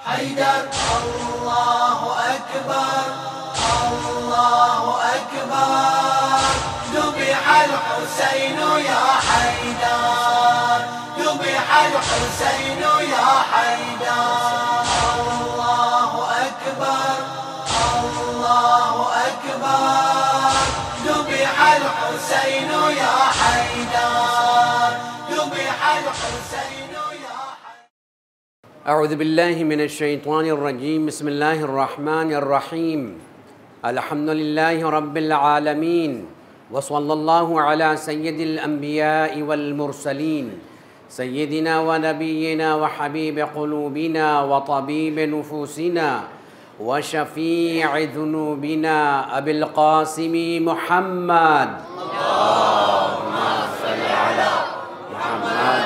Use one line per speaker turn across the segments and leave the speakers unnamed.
حيدر الله أكبر الله أكبر ذبح الحسين يا حيدر ذبح الحسين يا حيدر الله أكبر الله أكبر ذبح الحسين يا حيدر ذبح الحسين يا حيدر.
أعوذ بالله من الشيطان الرجيم. بسم الله الرحمن الرحيم. الحمد لله رب العالمين وصلى الله على سيد الأنبياء والمرسلين سيدنا ونبينا وحبيب قلوبنا وطبيب نفوسنا وشفيع ذنوبنا أبي القاسم محمد اللهم صل على محمد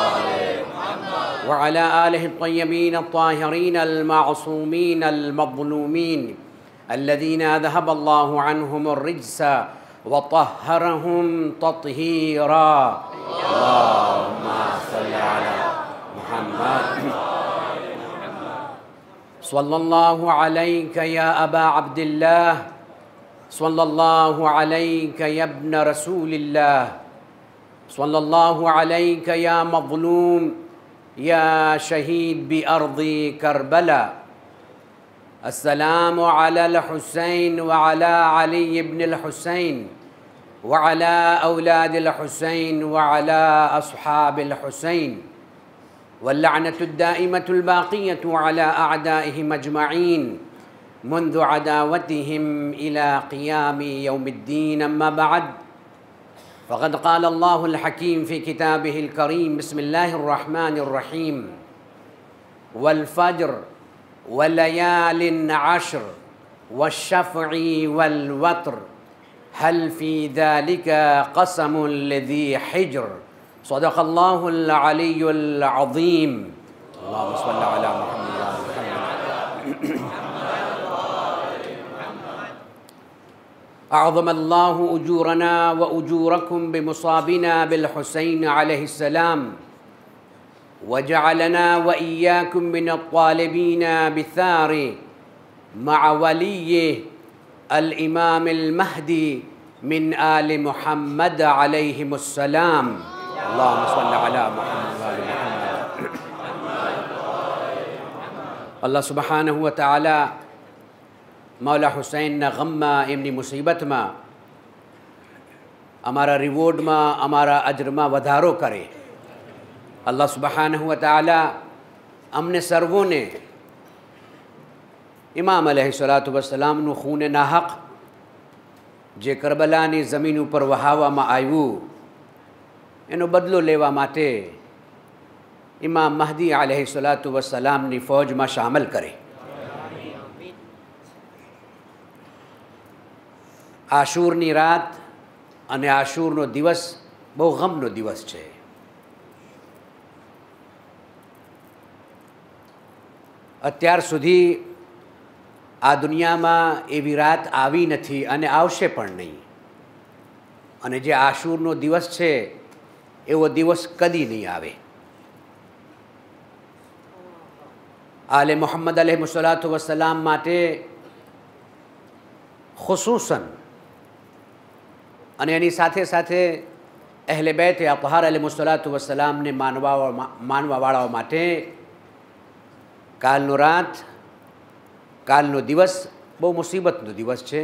وعلى آله الطيبين الطاهرين المعصومين المظلومين الذين أذهب الله عنهم الرجس وطهرهم تطهيرا. اللهم صل على محمد. صلى الله عليك يا أبا عبد الله صلى الله عليك يا ابن رسول الله صلى الله عليك يا مظلوم يا شهيد بأرض كربلاء. السلام على الحسين وعلى علي بن الحسين وعلى أولاد الحسين وعلى أصحاب الحسين واللعنة الدائمة الباقية على أعدائهم أجمعين منذ عداوتهم إلى قيام يوم الدين. أما بعد، فقد قال الله الحكيم في كتابه الكريم: بسم الله الرحمن الرحيم والفجر وليال عشر والشفع والوتر هل في ذلك قسم لذي حجر. صدق الله العلي العظيم. اللهم صل على محمد وعلى محمد. أعظم الله أجورنا وأجوركم بمصابنا بالحسين عليه السلام وجعلنا وإياكم من الطالبين بالثار مع وليه الإمام المهدي من آل محمد عليهم السلام. اللهم صل على محمد وآل محمد. अल्लाह सुब्हानहु व तआला मौला हुसैनના ગમમાં એમની મુસીબતમાં અમારા રિવોર્ડમાં અમારા અજરમાં વધારો કરે. અલ્લાહ સુબ્હાનહુ વ તઆલા અમને સર્વોને ઇમામ અલૈહિસ્સલાતુ વસ્સલામનું ખૂન નાહક જે કરબલાની જમીન ઉપર વહાવવામાં આવ્યું એનો બદલો લેવા માટે ઇમામ મહદી અલૈહિસ્સલાતુ વસ્સલામની ફૌજમાં શામેલ કરે. આશૂરની રાત અને આશૂરનો દિવસ બહુ ગમનો દિવસ છે. અત્યાર સુધી આ દુનિયામાં એવી રાત આવી નથી અને આવશે પણ નહીં. અને જે આશૂરનો દિવસ છે એવો દિવસ કદી નહીં આવે. આલે મોહમ્મદ અલૈહિસ્સલાતુ વસ્સલામ માટે ખુસૂસન અને એની સાથે સાથે અહેલે બેત અતહાર અલૈહિસ્સલાતુ વસ્સલામને માનવાવાળાઓ માટે કાલનો રાત કાલનો દિવસ બહુ મુસીબતનો દિવસ છે.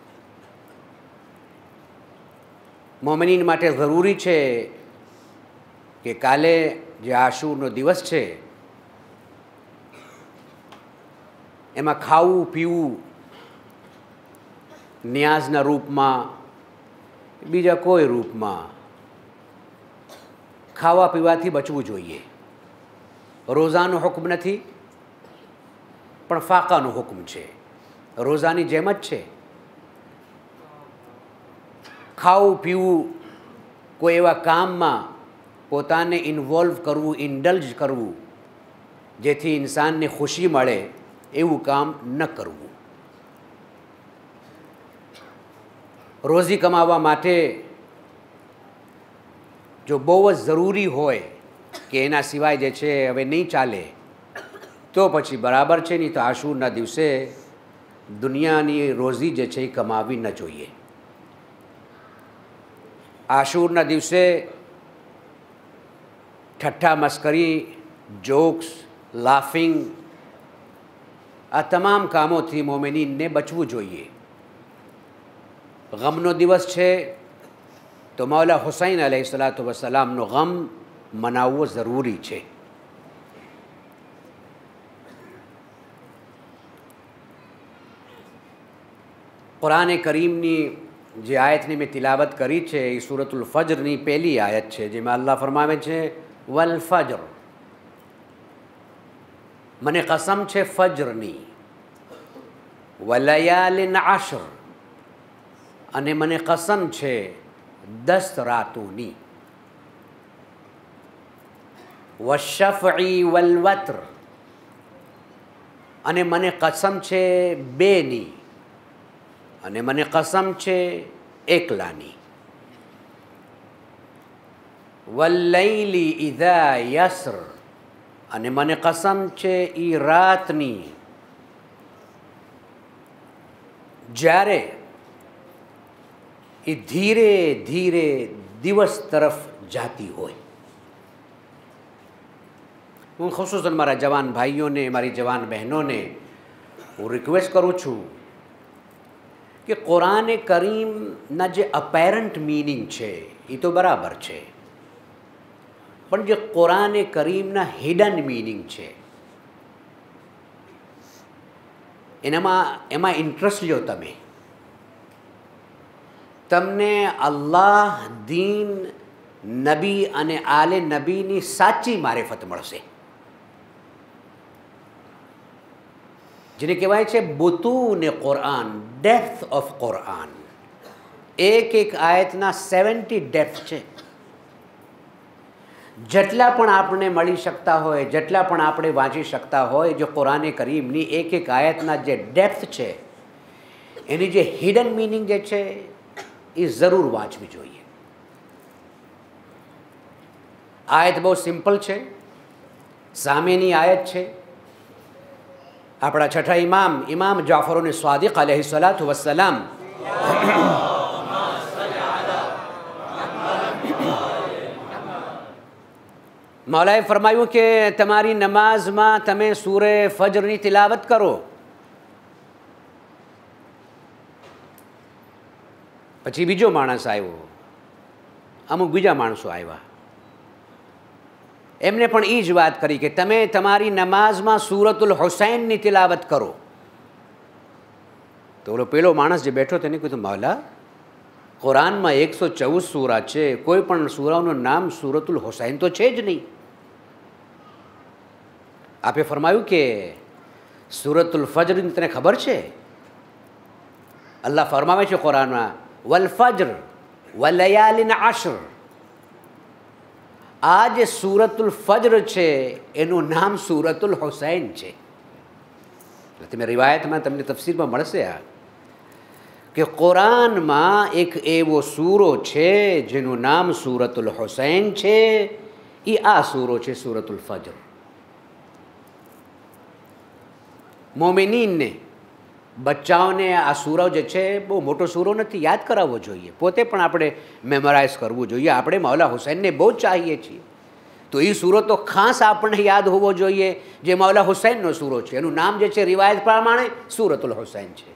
મોમિનીન માટે જરૂરી છે કે કાલે જે આશૂરનો દિવસ છે એમાં ખાવું પીવું ન્યાઝના રૂપમાં બીજા કોઈ રૂપમાં ખાવા પીવાથી બચવું જોઈએ. રોઝાનો હુકમ નથી પણ ફાકાનો હુકમ છે. રોઝાની જેમ જ છે. ખાવું પીવું કોઈ એવા કામમાં પોતાને ઇન્વોલ્વ કરવું ઇન્ડલ્જ કરવું જેથી ઇન્સાનને ખુશી મળે એવું કામ ન કરવું. રોઝી કમાવા માટે જો બહુ જ જરૂરી હોય કે એના સિવાય જે છે હવે નહીં ચાલે તો પછી બરાબર છે, નહીં તો આશૂરના દિવસે દુનિયાની રોજી જે છે એ કમાવી ન જોઈએ. આશૂરના દિવસે ઠઠ્ઠા મસ્કરી, જોક્સ, લાફિંગ, આ તમામ કામોથી મોમિનીનને બચવું જોઈએ. ગમનો દિવસ છે તો મૌલા હુસૈન અલૈહિસ્સલાતુ વસ્સલામનો ગમ મનાવવો જરૂરી છે. કુરાન કરીમની જે આયતની મેં તિલાવત કરી છે એ સૂરતુલ ફજરની પહેલી આયત છે, જેમાં અલ્લાહ ફરમાવે છે વલ ફજર, મને કસમ છે ફજરની, વલયાલિન આશર, અને મને કસમ છે 10 રાતોની, વશફઈ વલવત્ર, અને મને કસમ છે 2ની, અને મને કસમ છે 1લાની, વલ્લૈલી ઇઝા યસર, અને મને કસમ છે એ રાતની જ્યારે એ ધીરે ધીરે દિવસ તરફ જાતી હોય. હું ખુશૂસન મારા જવાન ભાઈઓને, મારી જવાન બહેનોને હું રિક્વેસ્ટ કરું છું કે કુરાન કરીમના જે અપેરન્ટ મિનિંગ છે એ તો બરાબર છે, પણ જે કુરાન કરીમના હિડન મિનિંગ છે એમાં ઇન્ટરેસ્ટ લ્યો તમે. તમને અલ્લાહ, દીન, નબી અને આલે નબીની સાચી મારિફત મળશે, જેને કહેવાય છે બુતૂન કુરાન, ડેપ્થ ઓફ કુરાન. એક એક આયતના 70 ડેપ્થ છે. જેટલા પણ આપણે મળી શકતા હોય, જેટલા પણ આપણે વાંચી શકતા હોય, જો કુરાન કરીમની એક એક આયતના જે ડેપ્થ છે, એની જે હિડન મિનિંગ જે છે એ જરૂર વાંચવી જોઈએ. આયત બહુ સિમ્પલ છે. સામેની આયત છે આપણા છઠ્ઠા ઇમામ જાફર સાદિક અલૈહિસ્સલાતુ વસ્સલામ મૌલાએ ફરમાયું કે તમારી નમાઝમાં તમે સૂરે ફજરની તિલાવત કરો. પછી બીજો માણસ આવ્યો, અમુક બીજા માણસો આવ્યા, એમને પણ એ જ વાત કરી કે તમે તમારી નમાઝમાં સૂરતુલ હુસૈનની તિલાવત કરો. તો ઓલો પેલો માણસ જે બેઠો તેને કીધું, મૌલા કુરાનમાં 114 સૂરા છે, કોઈ પણ સૂરાનું નામ સૂરતુલ હુસૈન તો છે જ નહીં. આપે ફરમાયું કે સૂરતુલ ફજરની તને ખબર છે? અલ્લાહ ફરમાવે છે કુરાનમાં વલ ફજર વલયાલિન આશર. આ જે સૂરતુલ ફજર છે એનું નામ સૂરતુલ હુસૈન છે. તમે રિવાયતમાં તમને તફસીરમાં મળશે આ કે કુરાનમાં એક એવો સૂરો છે જેનું નામ સૂરતુલ હુસૈન છે. એ આ સૂરો છે સૂરતુલ ફજર. મોમિનીનને, બચ્ચાઓને આ સૂરો જે છે બહુ મોટો સૂરો નથી, યાદ કરાવવો જોઈએ. પોતે પણ આપણે મેમોરાઇઝ કરવું જોઈએ. આપણે મૌલા હુસૈનને બહુ ચાહીએ છીએ, તો એ સૂરો તો ખાસ આપણને યાદ હોવો જોઈએ જે મૌલા હુસૈનનો સૂરો છે. એનું નામ જે છે રિવાયત પ્રમાણે સૂરતુલ હુસૈન છે.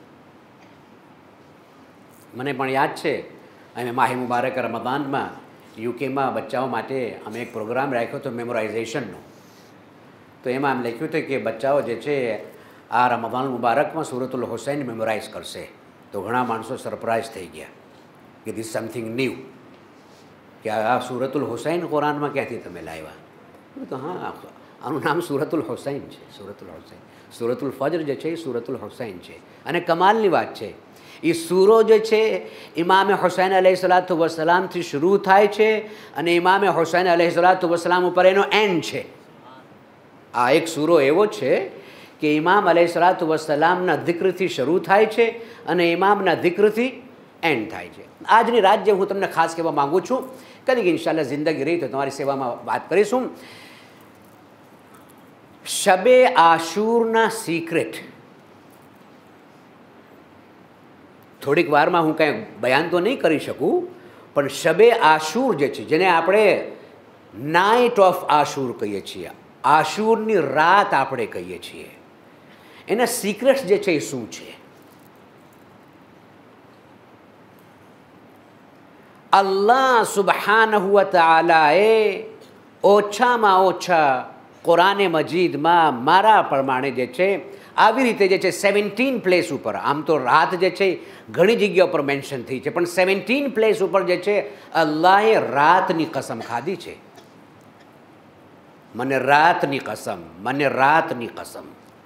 મને પણ યાદ છે, અમે માહી મુબારક રમદાનમાં યુકેમાં બચ્ચાઓ માટે અમે એક પ્રોગ્રામ રાખ્યો હતો મેમોરાઇઝેશનનો. તો એમાં એમ લખ્યું હતું કે બચ્ચાઓ જે છે આ રમદાન મુબારકમાં સૂરતુલ હુસૈન મેમોરાઇઝ કરશે. તો ઘણા માણસો સરપ્રાઇઝ થઈ ગયા કે ધીસ સમથિંગ ન્યૂ, કે આ સૂરતુલ હુસૈન કુરાનમાં ક્યાંથી તમે લાવ્યા? તો હા, આનું નામ સૂરતુલ હુસૈન છે. સૂરતુલ હુસૈન, સૂરતુલ ફજર જે છે એ સૂરતુલ હુસૈન છે. અને કમાલની વાત છે, એ સૂરો જે છે ઇમામે હુસૈન અલૈહિસ્સલાતુ વસ્સલામથી શરૂ થાય છે અને ઇમામે હુસૈન અલૈહિસ્સલાતુ વસ્સલામ ઉપર એનો એન્ડ છે. આ એક સૂરો એવો છે કે ઇમામ અલૈહિસ્સલાતુ વસ્સલામના ધિક્રથી શરૂ થાય છે અને ઇમામના ધિક્રથી એન્ડ થાય છે. આજની રાત જે હું તમને ખાસ કહેવા માગું છું, કદી ઇન્શાલ્લાહ જિંદગી રહી તો તમારી સેવામાં વાત કરીશું. શબે આશુરના સિક્રેટ થોડીક વારમાં હું કાંઈ બયાન તો નહીં કરી શકું, પણ શબે આશુર જે છે, જેને આપણે નાઇટ ઓફ આશુર કહીએ છીએ, આશુરની રાત આપણે કહીએ છીએ, એના સિક્રેટ્સ જે છે એ શું છે? અલ્લાહ સુબહાનહુ વ તઆલાએ ઓછામાં ઓછા કુરાને મજીદમાં મારા પ્રમાણે જે છે આવી રીતે જે છે 17 પ્લેસ ઉપર, આમ તો રાત જે છે ઘણી જગ્યા ઉપર મેન્શન થઈ છે, પણ 17 પ્લેસ ઉપર જે છે અલ્લાહે રાતની કસમ ખાધી છે. મને રાતની કસમ, મને રાતની કસમ.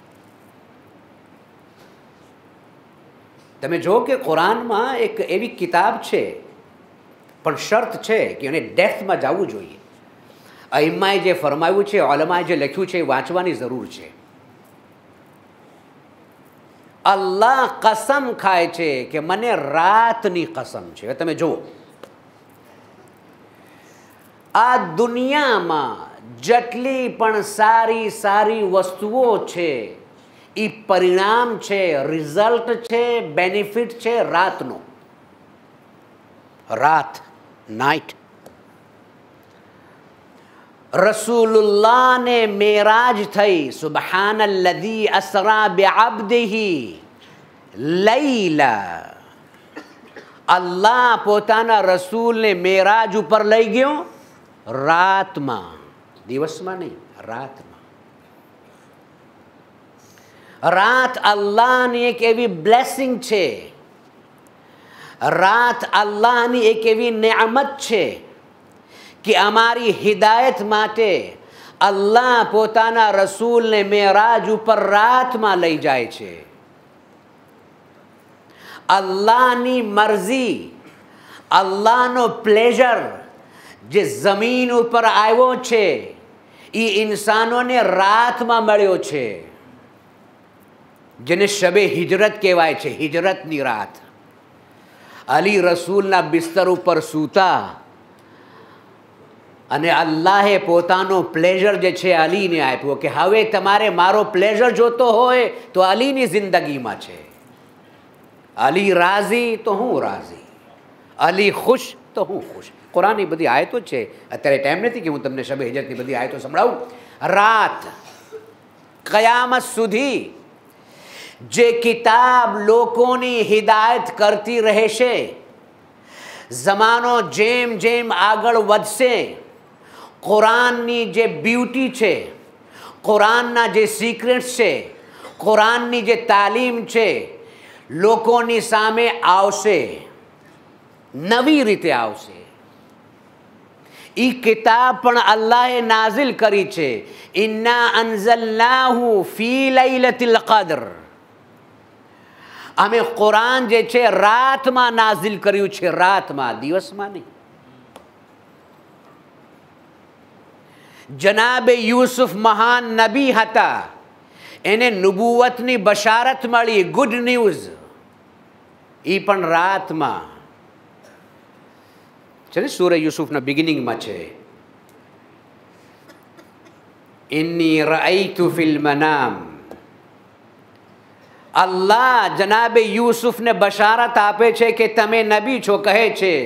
તમે જો કે કુરાનમાં એક એવી કિતાબ છે, પણ શરત છે કે એને ડેપ્થમાં જવું જોઈએ. અઈમ્માએ જે ફરમાવ્યું છે, ઓલમાએ જે લખ્યું છે એ વાંચવાની જરૂર છે. અલ્લાહ કસમ ખાય છે કે મને રાતની કસમ છે. તમે જુઓ, આ દુનિયામાં જેટલી પણ સારી સારી વસ્તુઓ છે એ પરિણામ છે, રિઝલ્ટ છે, બેનિફિટ છે રાતનો. રાત, નાઇટ. રસૂલુલ્લાહ ને મેરાજ થઈ, સુબહાનલ્લઝી અસરા બિઅબ્દિહી લૈલા. અલ્લાહ પોતાના રસૂલને મેરાજ ઉપર લઈ ગયો રાતમાં, દિવસમાં નહીં, રાતમાં. રાત અલ્લાહની એક એવી બ્લેસિંગ છે, રાત અલ્લાહની એક એવી નેમત છે કે અમારી હિદાયત માટે અલ્લાહ પોતાના રસૂલને મેરાજ ઉપર રાતમાં લઈ જાય છે. અલ્લાહની મરજી, અલ્લાહનો પ્લેઝર જે જમીન ઉપર આવ્યો છે એ ઇન્સાનોને રાતમાં મળ્યો છે, જેને શબે હિજરત કહેવાય છે, હિજરતની રાત. અલી રસૂલના બિસ્તર ઉપર સૂતા અને અલ્લાહે પોતાનો પ્લેઝર જે છે અલીને આપ્યો કે હવે તમારે મારો પ્લેઝર જોતો હોય તો અલીની જિંદગીમાં છે. અલી રાઝી તો હું રાઝી, અલી ખુશ તો હું ખુશ. કુરાનની બધી આયતો છે. અત્યારે ટાઈમ નથી કે હું તમને શબે હિજરતની બધી આયતો સંભળાવું. રાત કયામત સુધી જે કિતાબ લોકોની હિદાયત કરતી રહેશે, જમાનો જેમ જેમ આગળ વધશે, કુરાનની જે બ્યુટી છે, કુરાનના જે સિક્રેટ્સ છે, કુરાનની જે તાલીમ છે, લોકોની સામે આવશે, નવી રીતે આવશે. એ કિતાબ પણ અલ્લાહે નાઝિલ કરી છે. ઇન્ના અન્ઝલનાહુ ફી લૈલતિલ કદ્ર. અમે કુરાન જે છે રાતમાં નાઝિલ કર્યું છે, રાતમાં, દિવસમાં નહીં. જનાબે યુસુફ મહાન નબી હતા, એને નુબુવતની બશારત મળી, ગુડ ન્યૂઝ, એ પણ રાતમાં છે ને. સૂરે યુસુફના બિગિનિંગમાં છે, ઇન્ની રઅયતુ ફિલ મનામ. અલ્લાહ જનાબે યુસુફને બશારત આપે છે કે તમે નબી છો. કહે છે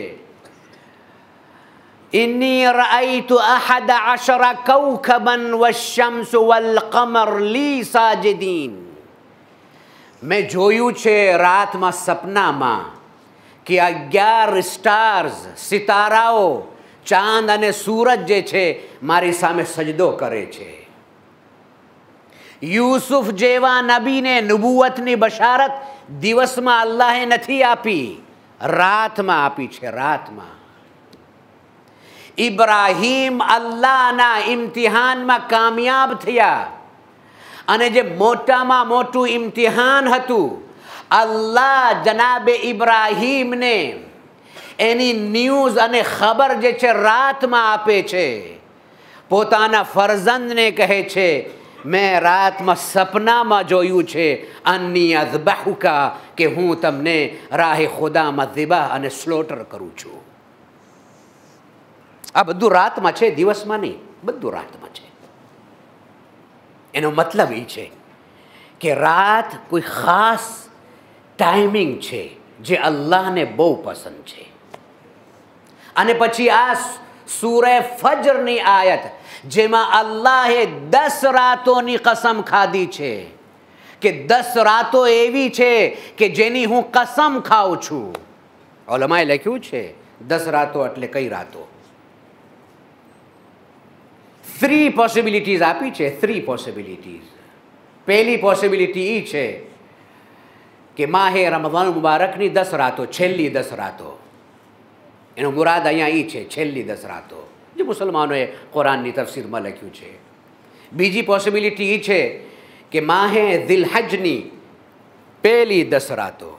ઇન્ની રઅયતુ અહદ અશરા કૌકબન વશ્શમ્સ વલકમર લી સાજિદીન. મેં જોયું છે રાતમાં સપનામાં કે 11 સ્ટાર્સ, સિતારાઓ, ચાંદ અને સૂરજ જે છે મારી સામે સજદો કરે છે. યુસુફ જેવા નબીને નુબુવતની બશારત દિવસમાં અલ્લાહે નથી આપી, રાતમાં આપી છે, રાતમાં. ઇબ્રાહીમ અલ્લાહના ઇમ્તિહાનમાં કામયાબ થયા, અને જે મોટામાં મોટું ઇમ્તિહાન હતું, અલ્લાહ જનાબે ઇબ્રાહીમને એની ન્યૂઝ અને ખબર જે છે રાતમાં આપે છે. પોતાના ફરઝંદને કહે છે મેં રાતમાં સપનામાં જોયું છે અન્ની અઝબહુકા, કે હું તમને રાહે ખુદામાં ઝિબાહ અને સ્લોટર કરું છું. આ બધું રાતમાં છે, દિવસમાં નહીં, બધું રાતમાં છે. એનો મતલબ એ છે કે રાત કોઈ ખાસ ટાઈમિંગ છે જે અલ્લાહને બહુ પસંદ છે. અને પછી આ સૂરે ફજરની આયત જેમાં અલ્લાહે 10 રાતોની કસમ ખાધી છે કે 10 રાતો એવી છે કે જેની હું કસમ ખાઉં છું. ઉલમાએ લખ્યું છે 10 રાતો એટલે કઈ રાતો? 3 પોસિબિલિટીઝ આપી છે. 3 પોસિબિલિટીઝ. પહેલી પોસિબિલિટી એ છે કે માહે રમઝાન મુબારકની 10 રાતો, છેલ્લી 10 રાતો. એનો મુરાદ અહીંયા એ છે છેલ્લી 10 રાતો, જે મુસલમાનોએ કુરાનની તફસીરમાં લખ્યું છે. બીજી પોસિબિલિટી એ છે કે માહે દિલહજની પહેલી 10 રાતો.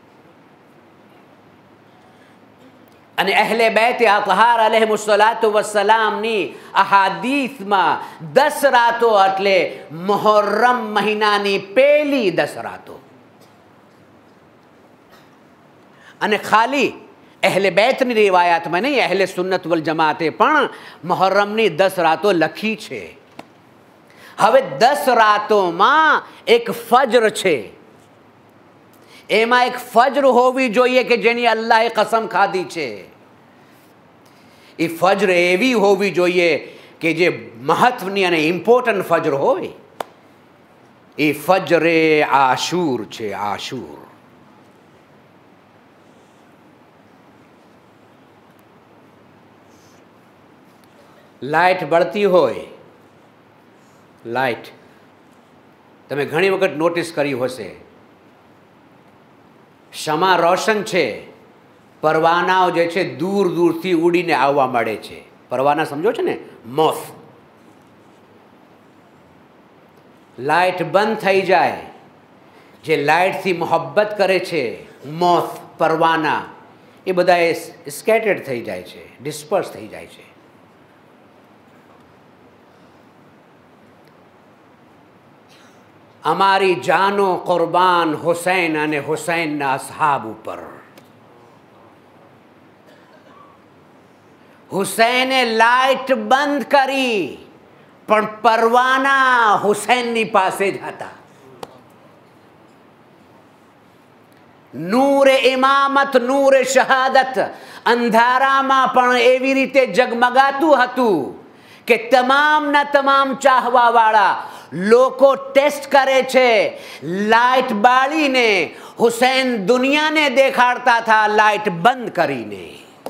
અને અહેલે બેત અતહાર અલૈહિસ્સલાતુ વસ્સલામની અહાદીસમાં 10 રાતો એટલે મુહર્રમ મહિનાની પહેલી 10 રાતો. અને ખાલી અહેલે બેતની રિવાયાતમાં નહીં, અહેલે સુન્નત વલ જમાતે પણ મુહર્રમની 10 રાતો લખી છે. હવે 10 રાતોમાં એક ફજર છે. એમાં એક ફજર હોવી જોઈએ કે જેની અલ્લાહે કસમ ખાધી છે. એ ફજર એવી હોવી જોઈએ કે જે મહત્વની અને ઇમ્પોર્ટન્ટ ફજર હોય. એ ફજરે આશુર છે. આશુર લાઇટ બળતી હોય, લાઇટ તમે ઘણી વખત નોટિસ કરી હશે, શમા રોશન છે, પરવાનાઓ જે છે દૂર દૂરથી ઉડીને આવવા મળે છે. પરવાના સમજો છો ને, મોથ. લાઇટ બંધ થઈ જાય, જે લાઇટથી મોહબ્બત કરે છે, મોથ, પરવાના, એ બધા સ્કેટર્ડ થઈ જાય છે, ડિસ્પર્સ થઈ જાય છે. અમારી જાનો કુરબાન હુસૈન અને હુસૈનના અસહાબ ઉપર. હુસૈને લાઇટ બંધ કરી પણ પરવાના હુસૈનની પાસે જ હતા. નૂરે ઇમામત, નૂરે શહાદત અંધારામાં પણ એવી રીતે જગમગાતું હતું કે તમામના તમામ ચાહવાવાળા લોકો ટેસ્ટ કરે છે. લાઇટ બાળીને હુસૈન દુનિયાને દેખાડતા હતા લાઇટ બંધ કરીને.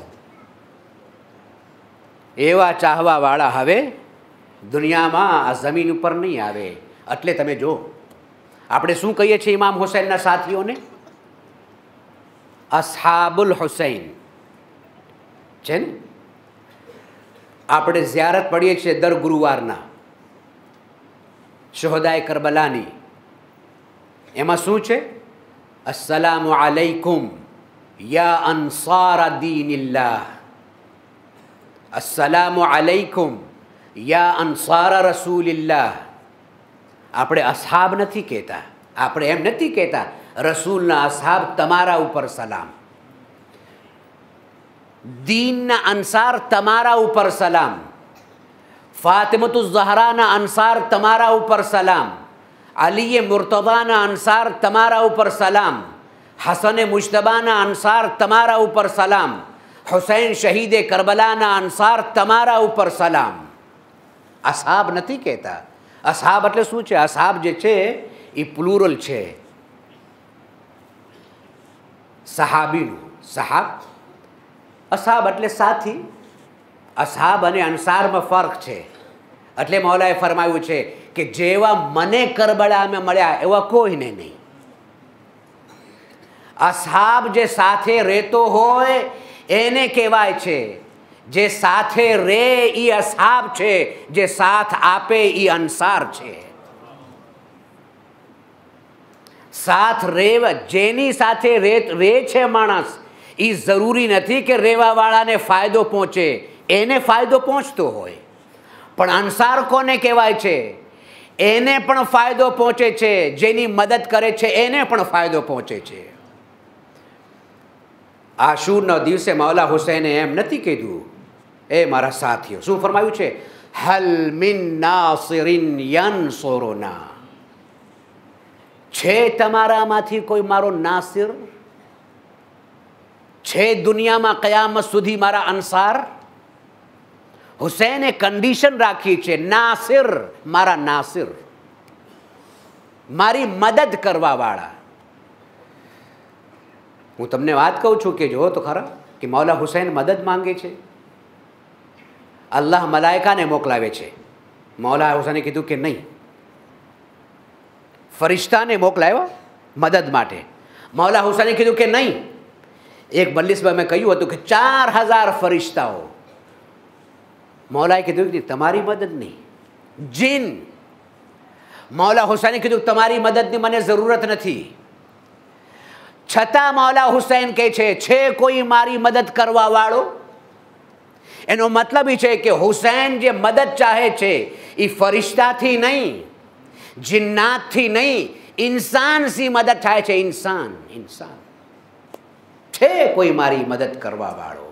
એવા ચાહવાવાળા હવે દુનિયામાં આ જમીન ઉપર નહીં આવે. એટલે તમે જો આપણે શું કહીએ છીએ ઇમામ હુસૈનના સાથીઓને? અસહાબુલ હુસૈન છે ને. આપણે ઝિયારત પડીએ છીએ દર ગુરુવારના શોહદાએ કરબલાની. એમાં શું છે? અસ્સલામુ અલૈકુમ યા અન્સાર દીનિલ્લાહ. અસ્સલામુ અલૈકુમ યા અન્સાર રસૂલિલ્લાહ. આપણે અસહાબ નથી કહેતા, આપણે એમ નથી કહેતા રસૂલના અસહાબ તમારા ઉપર સલામ, દીનના અન્સાર તમારા ઉપર સલામ, ફાતિમતુ ઝહરાના અન્સાર તમારા ઉપર સલામ, અલીએ મુર્તદાના અન્સાર તમારા ઉપર સલામ, હસને મુજતબાના અન્સાર તમારા ઉપર સલામ, હુસૈન શહીદે કરબલાના અન્સાર તમારા ઉપર સલામ. અસહાબ નથી કહેતા. અસહાબ એટલે શું છે? અસહાબ જે છે એ પ્લુરલ છે સહાબીનું. સહાબ, અસહાબ એટલે સાથી. અસહાબ અને અન્સારમાં ફર્ક છે. એટલે મૌલાએ ફરમાવ્યું છે કે જેવા મને કરબલામાં મળ્યા એવા કોઈને નહીં. અસહાબ જે સાથે રહેતો હોય એને કહેવાય છે. જે સાથે રે એ અસહાબ છે, જે સાથ આપે એ અન્સાર છે. સાથ રેવ જેની સાથે રે છે માણસ, એ જરૂરી નથી કે રહેવાવાળાને ફાયદો પહોંચે, એને ફાયદો પહોંચતો હોય. પણ અન્સાર કોને કહેવાય છે? એને પણ ફાયદો પહોંચે છે, જેની મદદ કરે છે એને પણ ફાયદો પહોંચે છે. આશુરના દિવસે મૌલા હુસૈને એમ નથી કીધું એ મારા સાથીઓ. શું ફરમાવ્યું છે? હલ મિન નાસિરિન યનસુરુના, છે તમારામાંથી કોઈ મારો નાસિર? છે દુનિયામાં કયામત સુધી મારા અનસાર? હુસૈને કન્ડિશન રાખી છે, નાસિર, મારા નાસિર, મારી મદદ કરવા વાળા. હું તમને વાત કહું છું કે જો તો ખરા કે મૌલા હુસૈન મદદ માંગે છે. અલ્લાહ મલાયકાને મોકલાવે છે. મૌલા હુસૈને કીધું કે નહીં, ફરિશ્તાને મોકલાવ્યો મદદ માટે. મૌલા હુસૈને કીધું કે નહીં. એક મજલિસમાં મેં કહ્યું હતું કે 4000 ફરિશ્તાઓ. મૌલાએ કીધું કે તમારી મદદ નહીં, જીન. મૌલા હુસૈને કીધું તમારી મદદની મને જરૂરત નથી. છતાં મૌલા હુસૈન કહે છે કોઈ મારી મદદ કરવા વાળો? એનો મતલબ એ છે કે હુસૈન જે મદદ ચાહે છે એ ફરિશ્તાથી નહીં, જિન્નાતથી નહીં, ઇન્સાનથી મદદ થાય છે. ઇન્સાન, ઇન્સાન છે કોઈ મારી મદદ કરવા વાળો.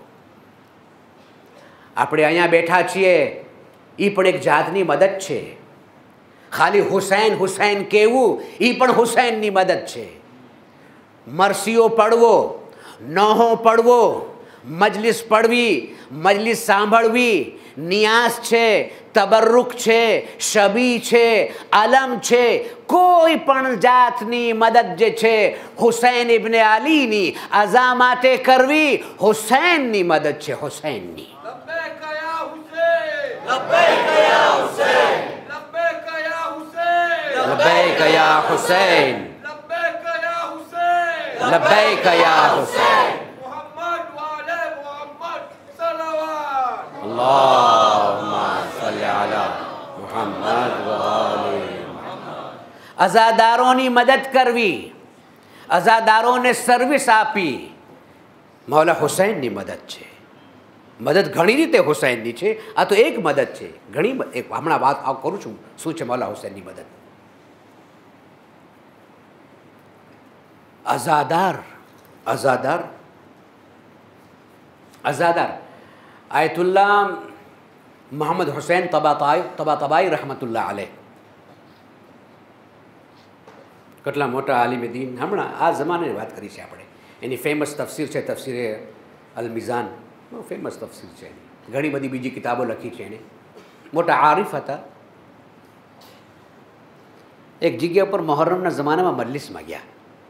આપણે અહીંયા બેઠા છીએ એ પણ એક જાતની મદદ છે. ખાલી હુસૈન હુસૈન કહેવું એ પણ હુસૈનની મદદ છે. મરસીઓ પડવો, નોહો પડવો, મજલિસ પડવી, મજલિસ સાંભળવી, નિયાસ છે, તબરુક છે, શબી છે, આલમ છે, કોઈ પણ જાતની મદદ જે છે હુસૈન ઇબ્ને અલીની અઝા માટે કરવી હુસૈનની મદદ છે. હુસૈનની.
લબ્બૈક યા હુસૈન, લબ્બૈક યા હુસૈન, લબ્બૈક યા હુસૈન,
લબ્બૈક યા હુસૈન,
લબ્બૈક યા હુસૈન,
લબ્બૈક યા હુસૈન.
મુહમ્મદ વાલે મુહમ્મદ સલાવત.
અલ્લાહુમ્મા સલ્લી અલા મુહમ્મદ વ આલિ મુહમ્મદ. અઝાદારોની મદદ કરવી, અઝાદારોને સર્વિસ આપી મૌલા હુસૈનની મદદ છે. મદદ ઘણી રીતે હુસૈનની છે. આ તો એક મદદ છે. ઘણી એક હમણાં વાત કરું છું શું છે મૌલા હુસૈનની મદદ. અઝાદાર, અઝાદાર, અઝાદાર આયતુલ્લાહ મોહમ્મદ હુસૈન તબાતબાઈ રહમતુલ્લાહ અલૈહ, કેટલા મોટા આલિમ દીન. હમણાં આ જમાનાની વાત કરી છે આપણે. એની ફેમસ તફસીર છે તફસીરે અલ મિઝાન, બહુ ફેમસ તફસીર છે. ઘણી બધી બીજી કિતાબો લખી છે એણે. મોટા આરિફ હતા. એક જગ્યા પર મોહર્રમના જમાનામાં મજલિસમાં ગયા.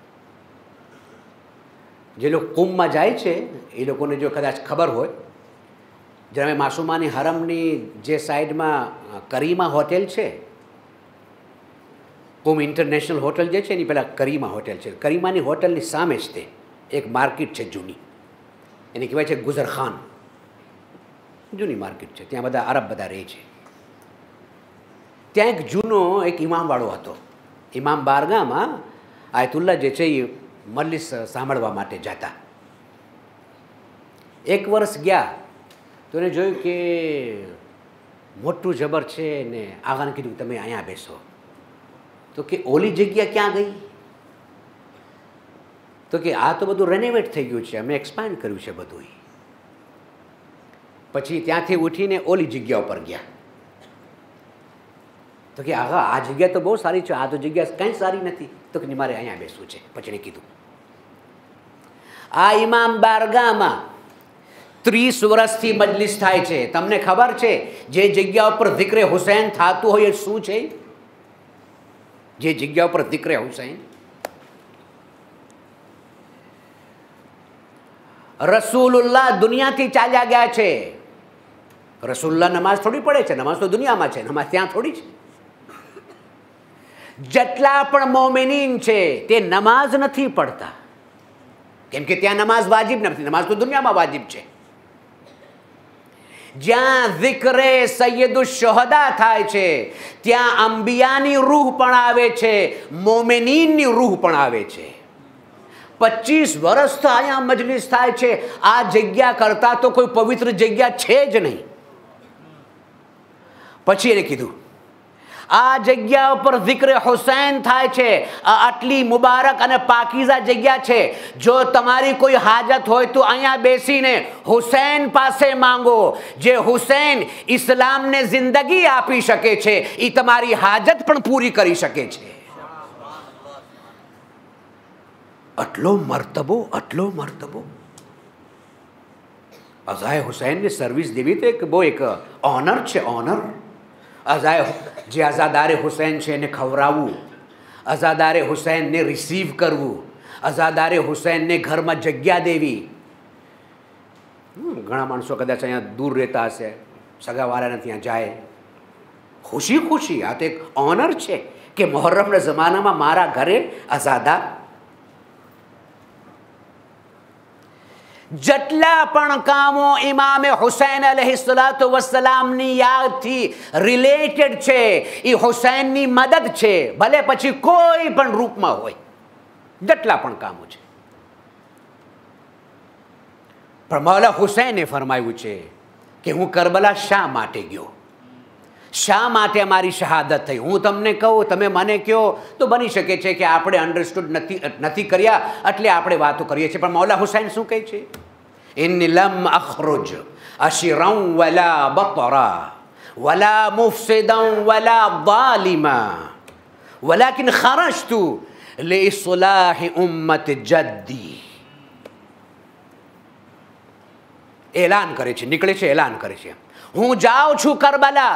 જે લોકો કુંભમાં જાય છે એ લોકોને જો કદાચ ખબર હોય, જ્યારે માસુમાની હરમની જે સાઈડમાં કરીમા હોટેલ છે, કુંભ ઇન્ટરનેશનલ હોટલ જે છે એની પહેલાં કરીમા હોટેલ છે. કરીમાની હોટલની સામે જ તે એક માર્કેટ છે જૂની, એને કહેવાય છે ગુજરખાન. જૂની માર્કેટ છે, ત્યાં બધા અરબ બધા રહે છે. ત્યાં એક જૂનો એક ઇમામવાળો હતો. ઇમામ બારગામાં આયતુલ્લાહ જે છે એ મજલિસ સાંભળવા માટે જતા. એક વર્ષ ગયા તો એને જોયું કે મોટું જબર છે ને આગાને કીધું તમે અહીંયા બેસો. તો કે ઓલી જગ્યા ક્યાં ગઈ? તો કે આ તો બધું રેનોવેટ થઈ ગયું છે, અમે એક્સપાન્ડ કર્યું છે બધું. પછી ત્યાંથી ઉઠીને ઓલી જગ્યા ઉપર ગયા. તો કે આગા આ જગ્યા તો બહુ સારી છે, આ તો જગ્યા કંઈ સારી નથી. તો કે મારે અહીંયા બેસવું છે. પછી એને કીધું આ ઇમામ બારગામાં 30 વર્ષથી મજલિસ થાય છે. તમને ખબર છે જે જગ્યા ઉપર zikre હુસૈન થતું હોય એ શું છે? જે જગ્યા ઉપર zikre હુસૈન, રસૂલુલ્લાહ દુનિયાથી ચાલ્યા ગયા છે. રસૂલુલ્લાહ નમાઝ થોડી પડે છે, નમાઝ તો દુનિયામાં છે, નમાઝ ત્યાં થોડી છે. જેટલા પણ મોમિનીન છે તે નમાઝ નથી પડતા, કેમ કે ત્યાં નમાઝ વાજિબ નથી. નમાઝ તો દુનિયામાં વાજિબ છે. જ્યાં zikre સૈયદુશ શુહદા થાય છે ત્યાં અંબિયાની રૂહ પણ આવે છે, મોમિનીનની રૂહ પણ આવે છે. 25 વર્ષથી અહીંયા મજલિસ થાય છે. આ જગ્યા કરતાં તો કોઈ પવિત્ર જગ્યા છે જ નહીં. પછી એને કીધું આ જગ્યા ઉપર જિક્ર હુસૈન થાય છે. આટલી મુબારક અને પાકીઝા જગ્યા છે. જો તમારી કોઈ હાજત હોય તો અહીંયા બેસીને હુસૈન પાસે માંગો. જે હુસૈન ઇસ્લામને જિંદગી આપી શકે છે એ તમારી હાજત પણ પૂરી કરી શકે છે. આટલો મર્તબો. અઝાએ હુસૈનને સર્વિસ દેવી તો એક બહુ એક ઓનર છે. ઓનર અઝાએ જે અઝાદારે હુસૈન છે એને ખવડાવવું, અઝાદારે હુસૈનને રિસીવ કરવું, અઝાદારે હુસૈનને ઘરમાં જગ્યા દેવી. ઘણા માણસો કદાચ અહીંયા દૂર રહેતા હશે, સગાવાળાને ત્યાં જાય ખુશી. આ તો એક ઓનર છે કે મુહર્રમના જમાનામાં મારા ઘરે અઝાદા. જેટલા પણ કામો ઇમામે હુસૈન અલૈહિસ્સલાતુ વસ્સલામની યાદથી રિલેટેડ છે એ હુસૈનની મદદ છે. ભલે પછી કોઈ પણ રૂપમાં હોય, જેટલા પણ કામો છે. પણ મૌલા હુસૈને ફરમાવ્યું છે કે હું કરબલા શા માટે ગયો, શા માટે અમારી શહાદત થઈ. હું તમને કહું, તમે મને કહો તો બની શકે છે કે આપણે અન્ડરસ્ટુડ નથી કર્યા એટલે આપણે વાતો કરીએ છીએ. પણ મૌલા હુસૈન શું કહે છે? ઇન્ની લમ અખરુજ અશિરન વલા બતરા વલા મુફસિદન વલા ઝાલિમા વલાકિન ખરજતુ લિઇસ્લાહી ઉમ્મત જદ્દી. એલાન કરે છે, નીકળે છે, એલાન કરે છે, હું જાઉં છું કરબલા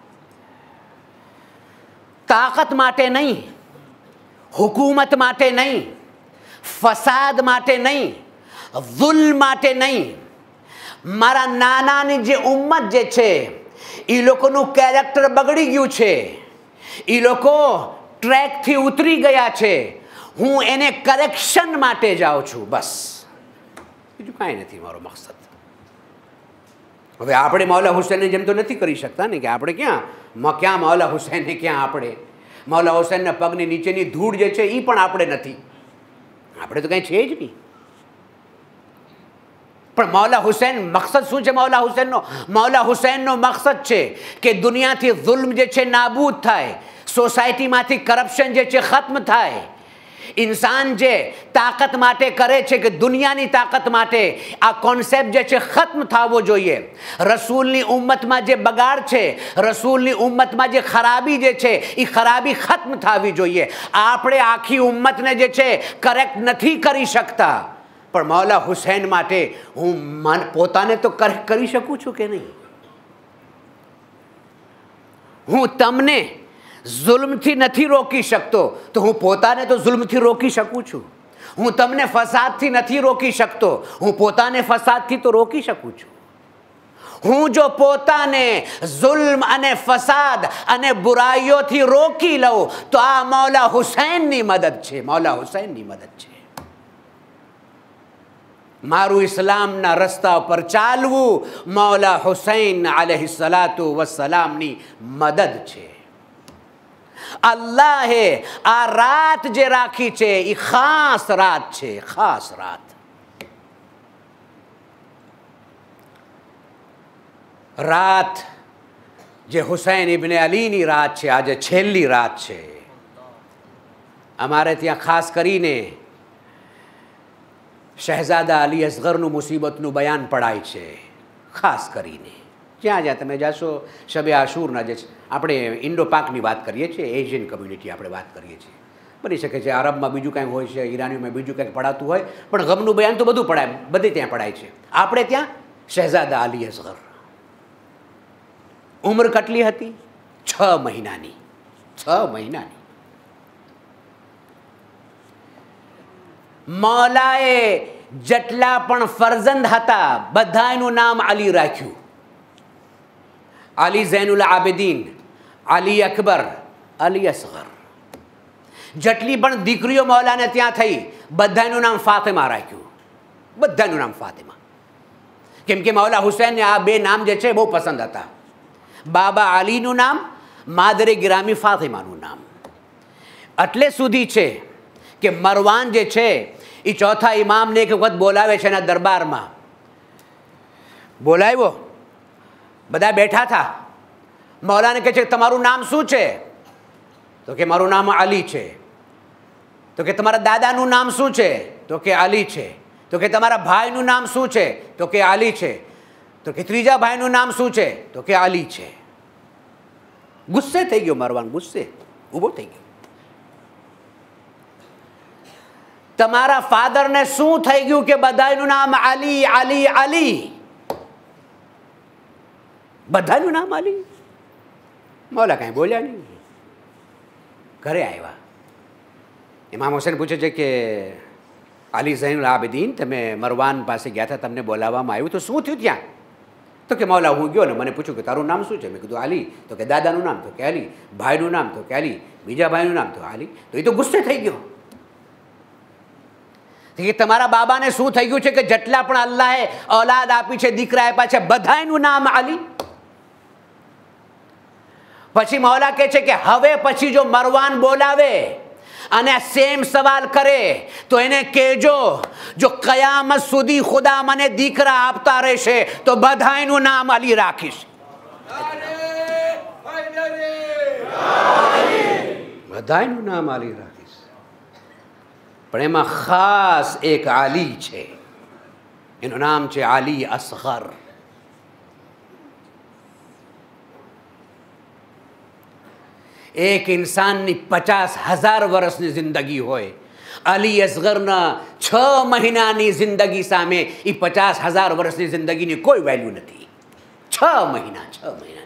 તાકાત માટે નહીં, હુકુમત માટે નહીં, ફસાદ માટે નહીં, ઝુલ્મ માટે નહીં. મારા નાનાની જે ઉમ્મત જે છે એ લોકોનું કેરેક્ટર બગડી ગયું છે, એ લોકો ટ્રેકથી ઉતરી ગયા છે. હું એને કરેક્શન માટે જાઉં છું, બસ, બીજું કાંઈ નથી મારો મકસદ. હવે આપણે મૌલા હુસૈનને જેમ તો નથી કરી શકતા ને કે આપણે ક્યાં મૌલા હુસૈનને ક્યાં આપણે મૌલા હુસૈનના પગની નીચેની ધૂળ જે છે એ પણ આપણે નથી, આપણે તો કંઈ છે જ નહીં. પણ મૌલા હુસૈન મકસદ શું છે મૌલા હુસૈનનો? મૌલા હુસૈનનો મકસદ છે કે દુનિયાથી જુલ્મ જે છે નાબૂદ થાય, સોસાયટીમાંથી કરપ્શન જે છે ખત્મ થાય. ઇન્સાન જે તાકાત માટે કરે છે કે દુનિયાની તાકાત માટે, આ કોન્સેપ્ટ જે છે ખત્મ થવો જોઈએ. રસૂલની ઉમ્મતમાં જે બગાડ છે, રસૂલની ઉમ્મતમાં જે ખરાબી જે છે એ ખરાબી ખત્મ થવી જોઈએ. આપણે આખી ઉમ્મતને જે છે કરેક્ટ નથી કરી શકતા, પણ મૌલા હુસૈન માટે હું પોતાને તો કરેક્ટ કરી શકું છું કે નહીં? હું તમને જુલ્મથી નથી રોકી શકતો તો હું પોતાને તો જુલ્મથી રોકી શકું છું. હું તમને ફસાદથી નથી રોકી શકતો, હું પોતાને ફસાદથી તો રોકી શકું છું. હું જો પોતાને જુલ્મ અને ફસાદ અને બુરાઈઓથી રોકી લઉં તો આ મૌલા હુસૈનની મદદ છે, મૌલા હુસૈનની મદદ છે. મારું ઇસ્લામના રસ્તા પર ચાલવું મૌલા હુસૈન અલૈહિસ્સલાતુ વસ્સલામની મદદ છે. અલ્લાહે આ રાત જે રાખી છે એ ખાસ રાત છે, ખાસ રાત. રાત જે હુસૈન ઇબ્ન અલીની રાત છે, આજે છેલ્લી રાત છે. અમારે ત્યાં ખાસ કરીને શહેઝાદા અલી અસગરનું મુસીબતનું બયાન પડાય છે. ખાસ કરીને જ્યાં જ્યાં તમે જાશો શબે આશુરના જે આપણે ઇન્ડો પાકની વાત કરીએ છીએ, એશિયન કમ્યુનિટી આપણે વાત કરીએ છીએ. બની શકે છે અરબમાં બીજું કાંઈ હોય છે, ઈરાનીમાં બીજું કંઈક પડાતું હોય, પણ ગમનું બયાન તો બધું પડાય, બધે ત્યાં પડાય છે. આપણે ત્યાં શહેઝાદા અલી અસગર, ઉંમર કેટલી હતી? 6 મહિનાની. 6 મહિનાની. મૌલાએ જેટલા પણ ફરજંદ હતા બધાનું નામ અલી રાખ્યું. અલી ઝૈનુલ આબિદીન, અલી અકબર, અલી અસગર. જેટલી પણ દીકરીઓ મૌલાને ત્યાં થઈ બધાનું નામ ફાતિમા રાખ્યું, બધાનું નામ ફાતિમા. કેમ કે મૌલા હુસૈનને આ બે નામ જે છે બહુ પસંદ હતા. બાબા અલીનું નામ, માદરે ગિરામી ફાતિમાનું નામ. એટલે સુધી છે કે મરવાન જે છે એ ચોથા ઇમામને એક વખત બોલાવે છે એના દરબારમાં. બોલાવ્યો, બધા બેઠા હતા. મૌલાને કહે છે તમારું નામ શું છે? તો કે મારું નામ અલી છે. તો કે તમારા દાદાનું નામ શું છે? તો કે અલી છે. તો કે તમારા ભાઈનું નામ શું છે? તો કે અલી છે. તો કે ત્રીજા ભાઈનું નામ શું છે? તો કે અલી છે. ગુસ્સે થઈ ગયો મરવાન, ગુસ્સે ઊભો થઈ ગયો. તમારા ફાધરને શું થઈ ગયું કે બધાનું નામ અલી અલી અલી? બધાનું નામ અલી? મૌલા કાંઈ બોલ્યા નહીં. ઘરે આવ્યા. ઇમામ હુસૈન પૂછે છે કે અલી ઝૈનુલ આબિદીન, તમે મરવાન પાસે ગયા હતા, તમને બોલાવવામાં આવ્યું, તો શું થયું ત્યાં? તો કે મૌલા હું ગયો ને મને પૂછ્યું કે તારું નામ શું છે? મેં કીધું અલી. તો કે દાદાનું નામ? તો કે અલી. ભાઈનું નામ? તો કે અલી. બીજા ભાઈનું નામ? તો અલી. તો એ તો ગુસ્સે થઈ ગયો કે તમારા બાબાને શું થઈ ગયું છે કે જેટલા પણ અલ્લાહે औलाद આપી છે, દીકરા આપ્યા છે, બધાનું નામ અલી? પછી મૌલા કહે છે કે હવે પછી જો મરવાન બોલાવે અને સેમ સવાલ કરે તો એને કહેજો જો કયામત સુધી ખુદા મને દીકરા આપતા રહેશે તો બધાનું નામ અલી રાખીશ. બધાનું નામ અલી રાખીશ. પણ એમાં ખાસ એક અલી છે, એનું નામ છે અલી અસગર. એક ઇન્સાનની 50,000 વર્ષની જિંદગી હોય, અલી અસગરના 6 મહિનાની જિંદગી સામે એ 50,000 વર્ષની જિંદગીની કોઈ વેલ્યુ નથી. 6 મહિના.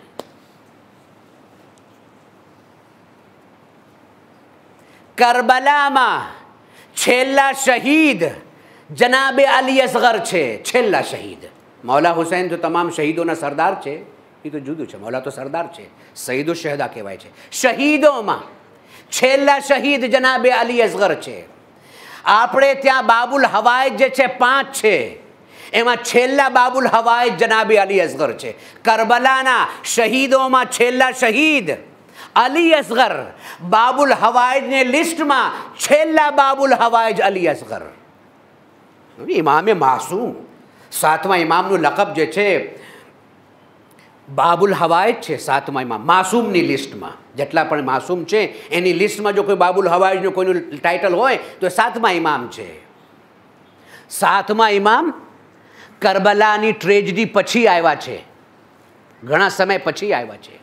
કરબલામાં છેલ્લા શહીદ જનાબે અલી અસગર છે. છેલ્લા શહીદ. મૌલા હુસૈન તો તમામ શહીદોના સરદાર છે, એ તો જુદું છે. મૌલા તો સરદાર છે, શહીદો શહેદા કહેવાય છે. શહીદોમાં છેલ્લા શહીદ જનાબે અલી અસગર છે. આપણે ત્યાં બાબુલ હવાઈજ જે છે 5 છે, એમાં છેલ્લા બાબુલ હવાઈજ જનાબે અલી અસગર છે. કરબલાના શહીદોમાં છેલ્લા શહીદ અલી અસગર. બાબુલ હવાઈજની લિસ્ટમાં છેલ્લા બાબુલ હવાઈજ અલી અસગર. ઇમામે માસૂમ, 7મા ઇમામનું લકબ જે છે બાબુલ હવાઈજ છે. 7મા ઇમામ માસૂમની લિસ્ટમાં, જેટલા પણ માસૂમ છે એની લિસ્ટમાં જો કોઈ બાબુલ હવાઈજનું કોઈનું ટાઇટલ હોય તો 7મા ઇમામ છે. 7મા ઇમામ કરબલાની ટ્રેજડી પછી આવ્યા છે, ઘણા સમય પછી આવ્યા છે.